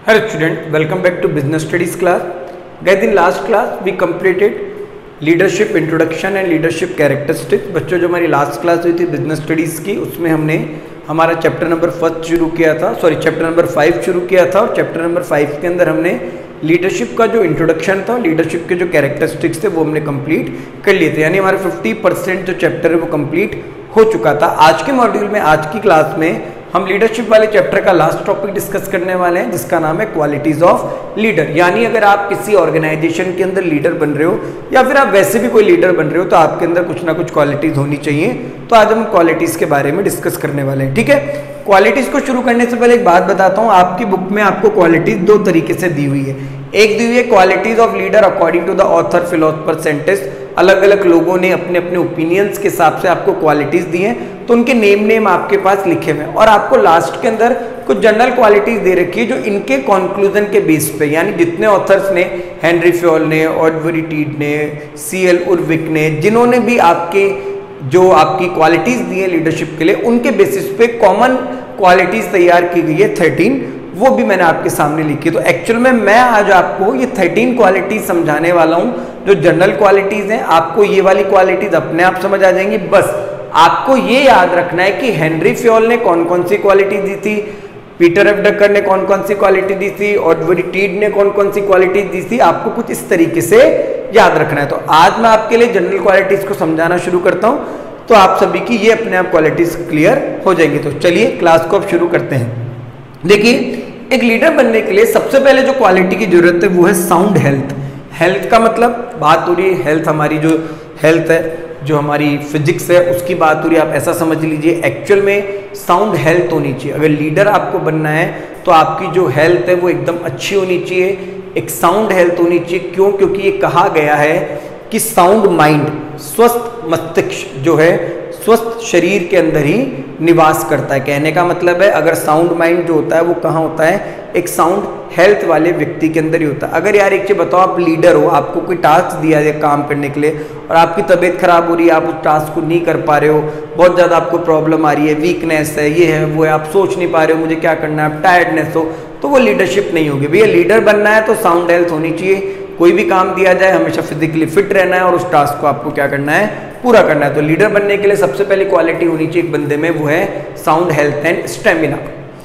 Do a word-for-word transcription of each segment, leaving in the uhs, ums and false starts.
Hello student, welcome back to business studies class. Guys, in last class we completed leadership introduction and leadership characteristics. बच्चों जो हमारी last class हुई थी business studies की, उसमें हमने हमारा चैप्टर नंबर फर्स्ट शुरू किया था सॉरी चैप्टर नंबर फाइव शुरू किया था और चैप्टर नंबर फाइव के अंदर हमने लीडरशिप का जो इंट्रोडक्शन था, लीडरशिप के जो कैरेक्टरिस्टिक्स थे वो हमने कंप्लीट कर लिए थे। यानी हमारे फिफ्टी परसेंट जो चैप्टर है वो कंप्लीट हो चुका था। आज के मॉड्यूल में, आज की क्लास में हम लीडरशिप वाले चैप्टर का लास्ट टॉपिक डिस्कस करने वाले हैं, जिसका नाम है क्वालिटीज ऑफ लीडर। यानी अगर आप किसी ऑर्गेनाइजेशन के अंदर लीडर बन रहे हो या फिर आप वैसे भी कोई लीडर बन रहे हो तो आपके अंदर कुछ ना कुछ क्वालिटीज होनी चाहिए। तो आज हम क्वालिटीज के बारे में डिस्कस करने वाले हैं। ठीक है, क्वालिटीज को शुरू करने से पहले एक बात बताता हूँ। आपकी बुक में आपको क्वालिटीज दो तरीके से दी हुई है। एक दी हुई है qualities of leader according to the author, philosopher, scientist. अलग अलग लोगों ने अपने अपने ओपिनियंस के हिसाब से आपको क्वालिटीज दी हैं, तो उनके नेम नेम आपके पास लिखे हुए हैं। और आपको लास्ट के अंदर कुछ जनरल क्वालिटीज दे रखी है जो इनके कंक्लूजन के बेस पे, यानी जितने ऑथर्स ने, हेनरी फ्योल ने, ऑडबरी टीड ने, सी एल उर्विक ने, जिन्होंने भी आपके जो आपकी क्वालिटीज दी है लीडरशिप के लिए, उनके बेसिस पे कॉमन क्वालिटीज तैयार की गई है थर्टीन, वो भी मैंने आपके सामने लिखी। तो एक्चुअल में मैं आज आपको ये थर्टीन क्वालिटीज समझाने वाला हूँ जो जनरल क्वालिटीज हैं। आपको ये वाली क्वालिटीज अपने आप समझ आ जाएंगी। बस आपको ये याद रखना है कि हेनरी फ्योल ने कौन कौन सी क्वालिटी दी थी, पीटर एफ ड्रकर ने कौन कौन सी क्वालिटी दी थी, ऑडबरी टीड ने कौन कौन सी क्वालिटी दी थी। आपको कुछ इस तरीके से याद रखना है। तो आज मैं आपके लिए जनरल क्वालिटीज को समझाना शुरू करता हूँ, तो आप सभी की ये अपने आप क्वालिटीज क्लियर हो जाएंगी। तो चलिए क्लास को अब शुरू करते हैं। देखिए, एक लीडर बनने के लिए सबसे पहले जो क्वालिटी की जरूरत है वो है साउंड हेल्थ। हेल्थ का मतलब बात हो रही है, हेल्थ हमारी जो हेल्थ है, जो हमारी फिजिक्स है, उसकी बात हो रही है। आप ऐसा समझ लीजिए, एक्चुअल में साउंड हेल्थ होनी चाहिए। अगर लीडर आपको बनना है तो आपकी जो हेल्थ है वो एकदम अच्छी होनी चाहिए, एक साउंड हेल्थ होनी चाहिए। क्यों? क्योंकि ये कहा गया है कि साउंड माइंड, स्वस्थ मस्तिष्क जो है, स्वस्थ शरीर के अंदर ही निवास करता है। कहने का मतलब है, अगर साउंड माइंड जो होता है वो कहाँ होता है? एक साउंड हेल्थ वाले व्यक्ति के अंदर ही होता है। अगर यार एक चीज बताओ, आप लीडर हो, आपको कोई टास्क दिया है काम करने के लिए और आपकी तबीयत खराब हो रही है, आप उस टास्क को नहीं कर पा रहे हो, बहुत ज़्यादा आपको प्रॉब्लम आ रही है, वीकनेस है, ये है वो है, आप सोच नहीं पा रहे हो मुझे क्या करना है, आप टायर्डनेस हो, तो वो लीडरशिप नहीं होगी। भैया लीडर बनना है तो साउंड हेल्थ होनी चाहिए। कोई भी काम दिया जाए हमेशा फिजिकली फिट रहना है और उस टास्क को आपको क्या करना है? पूरा करना है। तो लीडर बनने के लिए सबसे पहले क्वालिटी होनी चाहिए एक बंदे में, वो है sound health and stamina.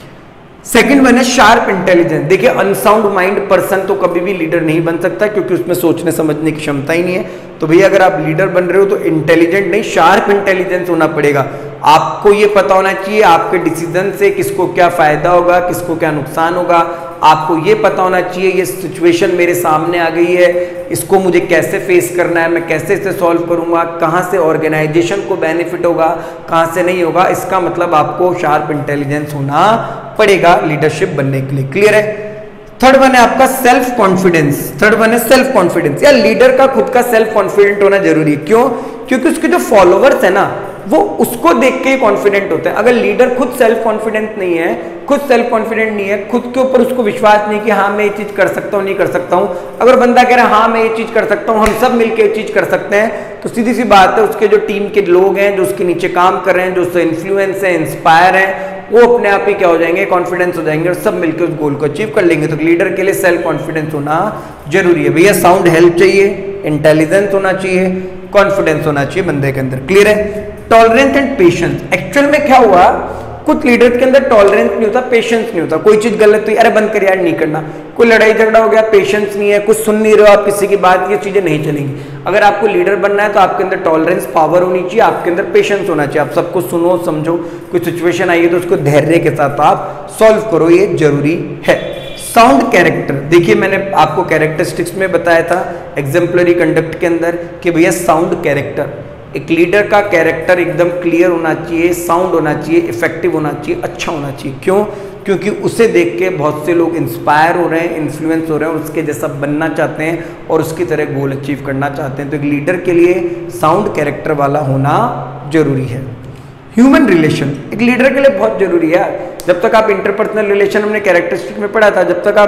Second one है शार्प इंटेलिजेंस। देखिए, अनसाउंड माइंड पर्सन तो कभी भी लीडर नहीं बन सकता, क्योंकि उसमें सोचने समझने की क्षमता ही नहीं है। तो भैया अगर आप लीडर बन रहे हो तो इंटेलिजेंट नहीं, शार्प इंटेलिजेंस होना पड़ेगा। आपको ये पता होना चाहिए आपके डिसीजन से किसको क्या फायदा होगा, किसको क्या नुकसान होगा। आपको ये पता होना चाहिए ये सिचुएशन मेरे सामने आ गई है, इसको मुझे कैसे फेस करना है, मैं कैसे इसे सॉल्व करूंगा, कहाँ से ऑर्गेनाइजेशन को बेनिफिट होगा, कहाँ से नहीं होगा। इसका मतलब आपको शार्प इंटेलिजेंस होना पड़ेगा लीडरशिप बनने के लिए। क्लियर है? थर्ड वन है आपका सेल्फ कॉन्फिडेंस। थर्ड वन है सेल्फ कॉन्फिडेंस। या लीडर का खुद का सेल्फ कॉन्फिडेंट होना जरूरी है। क्यों? क्योंकि उसके जो फॉलोवर्स है ना, वो उसको देख के ही कॉन्फिडेंट होते हैं। अगर लीडर खुद सेल्फ कॉन्फिडेंट नहीं है, खुद सेल्फ कॉन्फिडेंट नहीं है, खुद के ऊपर उसको विश्वास नहीं कि हाँ मैं ये चीज कर सकता हूँ, नहीं कर सकता हूँ। अगर बंदा कह रहा है हाँ मैं ये चीज कर सकता हूँ, हम सब मिलकर ये चीज कर सकते हैं, तो सीधी सी बात है उसके जो टीम के लोग हैं, जो उसके नीचे काम कर रहे हैं, जो उससे इन्फ्लुएंस है, इंस्पायर है, वो अपने आप ही क्या हो जाएंगे? कॉन्फिडेंस हो जाएंगे और सब मिलकर उस गोल को अचीव कर लेंगे। तो लीडर के लिए सेल्फ कॉन्फिडेंस होना जरूरी है। भैया साउंड हेल्थ चाहिए, इंटेलिजेंस होना चाहिए, कॉन्फिडेंस होना चाहिए बंदे के अंदर। क्लियर है? Tolerance and patience. एक्चुअल में क्या हुआ, कुछ लीडर्स के अंदर टॉलरेंस नहीं होता, पेशेंस नहीं होता। कोई चीज गलत हुई, अरे बंद कर यार, नहीं करना। कोई लड़ाई झगड़ा हो गया, पेशेंस नहीं है, कुछ सुन नहीं रहे हो आप किसी की बात, ये चीजें नहीं चलेंगी। अगर आपको लीडर बनना है तो आपके अंदर टॉलरेंस पावर होनी चाहिए, आपके अंदर पेशेंस होना चाहिए। आप सबको सुनो, समझो, कोई सिचुएशन आई है तो उसको धैर्य के साथ आप सॉल्व करो, ये जरूरी है। Sound character. देखिए, मैंने आपको कैरेक्टरिस्टिक्स में बताया था एग्जाम्पलरी कंडक्ट के अंदर कि भैया साउंड कैरेक्टर, एक लीडर का कैरेक्टर एकदम क्लियर होना चाहिए, साउंड होना चाहिए, इफेक्टिव होना चाहिए, अच्छा होना चाहिए। क्यों? क्योंकि उसे देख के बहुत से लोग इंस्पायर हो रहे हैं, इन्फ्लुएंस हो रहे हैं, उसके जैसा बनना चाहते हैं और उसकी तरह गोल अचीव करना चाहते हैं। तो एक लीडर के लिए साउंड कैरेक्टर वाला होना जरूरी है। ह्यूमन रिलेशन एक लीडर के लिए बहुत जरूरी है। जब तक आप इंटरपर्सनल रिलेशन हमने कैरेक्टरिस्टिक में पढ़ा था, जब तक आप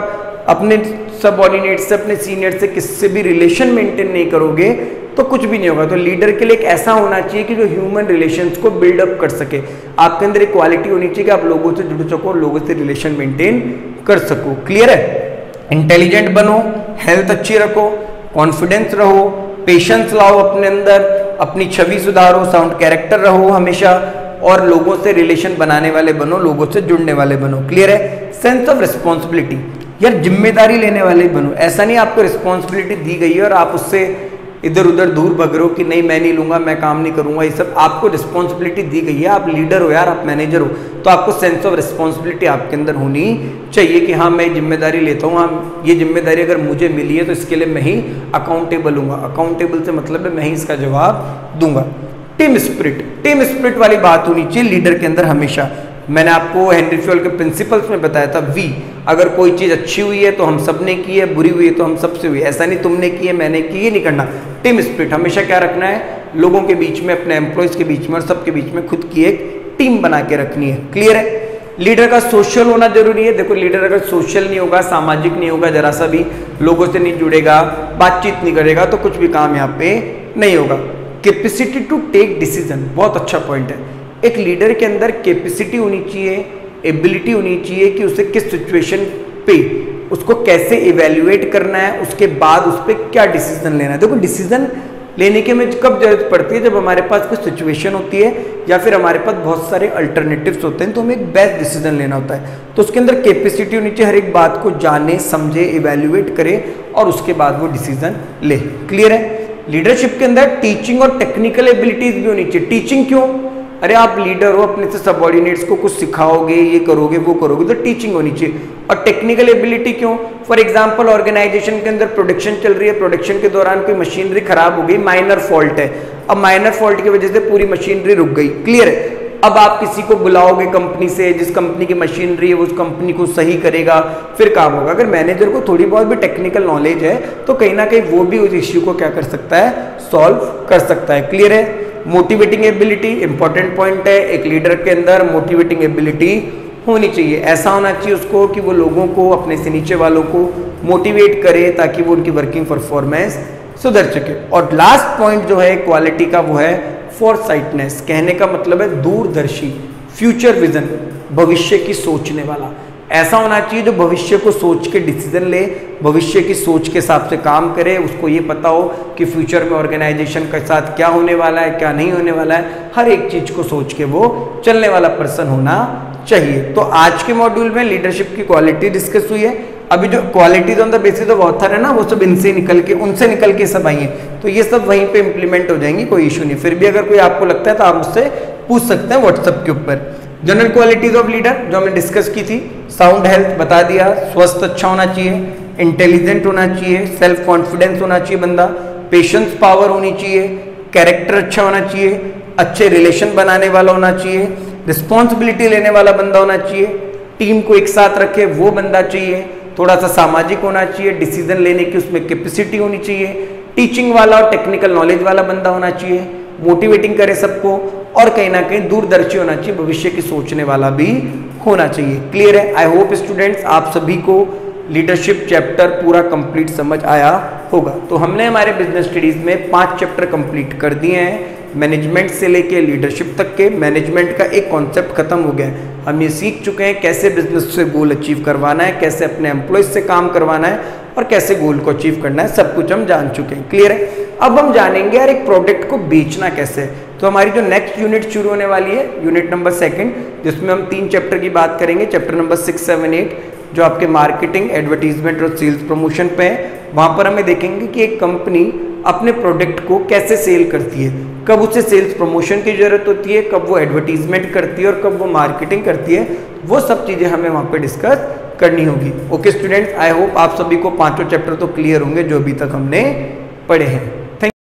अपने सबऑर्डिनेट से, अपने सीनियर से, किससे भी रिलेशन मेंटेन नहीं करोगे तो कुछ भी नहीं होगा। तो लीडर के लिए एक ऐसा होना चाहिए कि जो ह्यूमन रिलेशंस को बिल्डअप कर सके। आपके अंदर एक क्वालिटी होनी चाहिए कि आप लोगों से जुड़ सको, लोगों से रिलेशन मेंटेन कर सको। क्लियर है? इंटेलिजेंट बनो, हेल्थ अच्छी रखो, कॉन्फिडेंस रहो, पेशेंस लाओ अपने अंदर, अपनी छवि सुधारो, साउंड कैरेक्टर रहो हमेशा, और लोगों से रिलेशन बनाने वाले बनो, लोगों से जुड़ने वाले बनो। क्लियर है? सेंस ऑफ रिस्पॉन्सिबिलिटी, यार जिम्मेदारी लेने वाले बनो। ऐसा नहीं आपको रिस्पॉन्सिबिलिटी दी गई है और आप उससे इधर उधर दूर भग रहे हो कि नहीं मैं नहीं लूंगा, मैं काम नहीं करूंगा। ये सब आपको रिस्पॉन्सिबिलिटी दी गई है, आप लीडर हो यार, आप मैनेजर हो, तो आपको सेंस ऑफ रिस्पॉन्सिबिलिटी आपके अंदर होनी चाहिए कि हाँ मैं जिम्मेदारी लेता हूँ, हाँ ये जिम्मेदारी अगर मुझे मिली है तो इसके लिए मैं ही अकाउंटेबल हूँगा। अकाउंटेबल से मतलब है मैं ही इसका जवाब दूंगा। टीम स्पिरिट, टीम स्पिरिट वाली बात होनी चाहिए लीडर के अंदर हमेशा। मैंने आपको हेनरी फ्योल के प्रिंसिपल्स में बताया था, वी, अगर कोई चीज़ अच्छी हुई है तो हम सब ने की है, बुरी हुई है तो हम सबसे हुई है। ऐसा नहीं तुमने की है मैंने की, ये नहीं करना। टीम स्पिरिट हमेशा क्या रखना है, लोगों के बीच में, अपने एम्प्लॉयज़ के बीच में और सबके बीच में खुद की एक टीम बना के रखनी है। क्लियर है? लीडर का सोशल होना जरूरी है। देखो लीडर अगर सोशल नहीं होगा, सामाजिक नहीं होगा, जरा सा भी लोगों से नहीं जुड़ेगा, बातचीत नहीं करेगा, तो कुछ भी काम यहाँ पे नहीं होगा। कैपेसिटी टू टेक डिसीजन, बहुत अच्छा पॉइंट है। एक लीडर के अंदर कैपेसिटी होनी चाहिए, एबिलिटी होनी चाहिए कि उसे किस सिचुएशन पे उसको कैसे इवेल्युएट करना है, उसके बाद उस पर क्या डिसीजन लेना है। देखो डिसीजन लेने के में कब जरूरत पड़ती है, जब हमारे पास कोई सिचुएशन होती है या फिर हमारे पास बहुत सारे अल्टरनेटिव्स होते हैं, तो हमें एक बेस्ट डिसीजन लेना होता है। तो उसके अंदर कैपेसिटी होनी चाहिए, हर एक बात को जाने, समझे, इवेल्युएट करे और उसके बाद वो डिसीजन ले। क्लियर है? लीडरशिप के अंदर टीचिंग और टेक्निकल एबिलिटीज भी होनी चाहिए। टीचिंग क्यों? अरे आप लीडर हो, अपने से सबऑर्डिनेट्स को कुछ सिखाओगे, ये करोगे वो करोगे, तो टीचिंग होनी चाहिए। और टेक्निकल एबिलिटी क्यों? फॉर एग्जांपल ऑर्गेनाइजेशन के अंदर प्रोडक्शन चल रही है, प्रोडक्शन के दौरान कोई मशीनरी खराब हो गई, माइनर फॉल्ट है, अब माइनर फॉल्ट की वजह से पूरी मशीनरी रुक गई। क्लियर है? अब आप किसी को बुलाओगे कंपनी से, जिस कंपनी की मशीनरी है उस कंपनी को सही करेगा, फिर काम होगा। अगर मैनेजर को थोड़ी बहुत भी टेक्निकल नॉलेज है तो कहीं ना कहीं वो भी उस इश्यू को क्या कर सकता है, सॉल्व कर सकता है। क्लियर है? मोटिवेटिंग एबिलिटी इंपॉर्टेंट पॉइंट है। एक लीडर के अंदर मोटिवेटिंग एबिलिटी होनी चाहिए। ऐसा होना चाहिए उसको कि वो लोगों को, अपने से नीचे वालों को मोटिवेट करे ताकि वो उनकी वर्किंग परफॉर्मेंस सुधर सके। और लास्ट पॉइंट जो है क्वालिटी का, वो है फोरसाइटनेस। कहने का मतलब है दूरदर्शी, फ्यूचर विजन, भविष्य की सोचने वाला। ऐसा होना चाहिए जो भविष्य को सोच के डिसीजन ले, भविष्य की सोच के हिसाब से काम करे। उसको ये पता हो कि फ्यूचर में ऑर्गेनाइजेशन के साथ क्या होने वाला है, क्या नहीं होने वाला है, हर एक चीज को सोच के वो चलने वाला पर्सन होना चाहिए। तो आज के मॉड्यूल में लीडरशिप की क्वालिटी डिस्कस हुई है। अभी जो qualities on the basis of author है ना, वो सब इनसे निकल के, उनसे निकल के सब आई है, तो ये सब वहीं पे इंप्लीमेंट हो जाएंगी, कोई इशू नहीं। फिर भी अगर कोई आपको लगता है तो आप मुझसे पूछ सकते हैं व्हाट्सएप के ऊपर। जनरल क्वालिटीज ऑफ लीडर जो हमने डिस्कस की थी, साउंड हेल्थ बता दिया, स्वस्थ अच्छा होना चाहिए, इंटेलिजेंट होना चाहिए, सेल्फ कॉन्फिडेंस होना चाहिए बंदा, पेशेंस पावर होनी चाहिए, कैरेक्टर अच्छा होना चाहिए, अच्छे रिलेशन बनाने वाला होना चाहिए, रिस्पॉन्सिबिलिटी लेने वाला बंदा होना चाहिए, टीम को एक साथ रखे वो बंदा चाहिए, थोड़ा सा सामाजिक होना चाहिए, डिसीजन लेने की उसमें कैपेसिटी होनी चाहिए, टीचिंग वाला और टेक्निकल नॉलेज वाला बंदा होना चाहिए, मोटिवेटिंग करे सबको, और कहीं ना कहीं दूरदर्शी होना चाहिए, भविष्य की सोचने वाला भी होना चाहिए। क्लियर है? आई होप स्टूडेंट्स आप सभी को लीडरशिप चैप्टर पूरा कंप्लीट समझ आया होगा। तो हमने हमारे बिजनेस स्टडीज में पांच चैप्टर कंप्लीट कर दिए हैं, मैनेजमेंट से लेके लीडरशिप तक के। मैनेजमेंट का एक कॉन्सेप्ट खत्म हो गया है, हम ये सीख चुके हैं कैसे बिजनेस से गोल अचीव करवाना है, कैसे अपने एम्प्लॉयज से काम करवाना है और कैसे गोल को अचीव करना है, सब कुछ हम जान चुके हैं। क्लियर है? अब हम जानेंगे यार एक प्रोडक्ट को बेचना कैसे है। तो हमारी जो नेक्स्ट यूनिट शुरू होने वाली है, यूनिट नंबर सेकंड, जिसमें हम तीन चैप्टर की बात करेंगे, chapter number six seven eight, जो आपके मार्केटिंग, एडवर्टीजमेंट और सेल्स प्रमोशन पे है। वहाँ पर हमें देखेंगे कि एक कंपनी अपने प्रोडक्ट को कैसे सेल करती है, कब उसे सेल्स प्रमोशन की जरूरत होती है, कब वो एडवर्टीजमेंट करती है और कब वो मार्केटिंग करती है, वो सब चीज़ें हमें वहाँ पे डिस्कस करनी होगी। ओके स्टूडेंट्स, आई होप आप सभी को पांचों चैप्टर तो क्लियर होंगे जो अभी तक हमने पढ़े हैं।